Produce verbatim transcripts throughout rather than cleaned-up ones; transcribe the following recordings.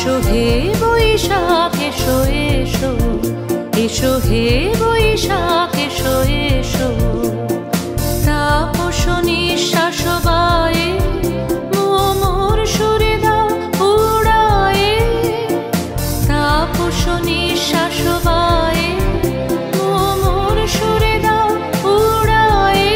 এসো হে বৈশাখ এসো এসো, এসো হে বৈশাখ এসো এসো। তাপস নিঃশ্বাস বায়ে মোর সুরে দাও উড়ায়ে, তাপস নিঃশ্বাস বায়ে মোর সুরে দাও উড়ায়ে।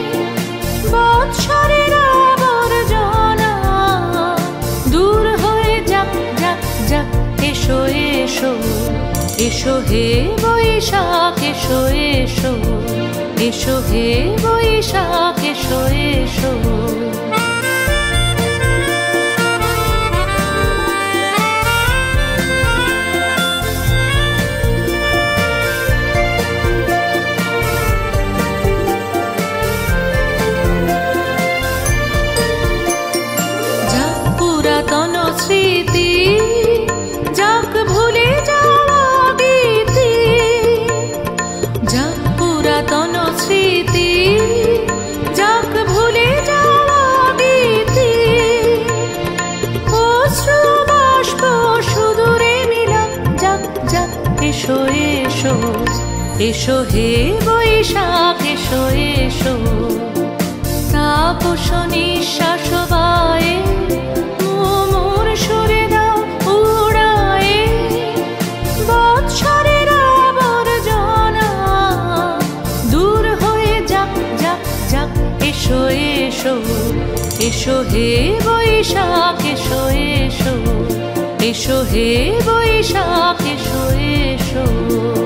বৎসরের আবর্জনা দূর হয়ে যাক যাক যাক, এসো এসো, এসো হে বৈশাখ এসো এসো, এসো হে বৈশাখ এসো এসো। যাক পুরাতন স্মৃতি, যাক ভুলে যাওয়া গীতি, যাক পুরাতন স্মৃতি, যাক ভুলে যাওয়া গীতি। অশ্রু বাষ্প সুদূরে মিলাক যাক যাক, এসো এসো, এসো হে বৈশাখ এসো এসো। তাপস নিঃশ্বাস বায়ে মোর সুরে দাও উড়ায়ে। বৎসরের আবর্জনা দূর হয়ে যাক যাক যাক, এসো এসো, এসো হে বৈশাখ এসো এসো, এসো হে বৈশাখ এসো এসো।